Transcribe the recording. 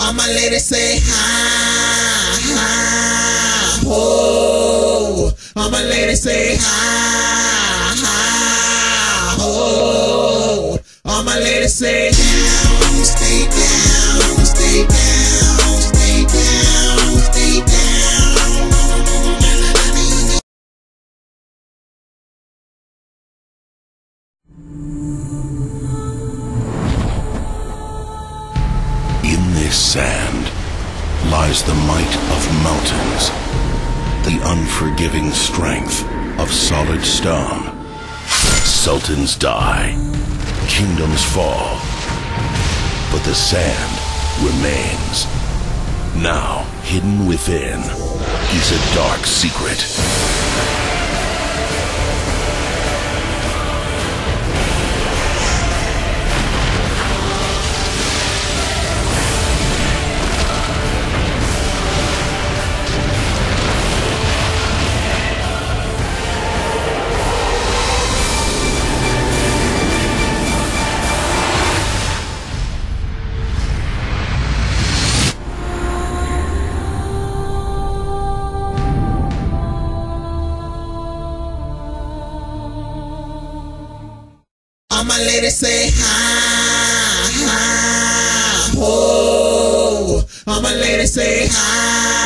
All my ladies say hi, hi, ho. All my ladies say hi, hi, ho. All my ladies say down, stay down, stay down, stay down, stay down. In this sand lies the might of mountains, the unforgiving strength of solid stone. Sultans die, kingdoms fall, but the sand remains. Now, hidden within is a dark secret. All my ladies say hi, hi, ho. All my ladies say hi.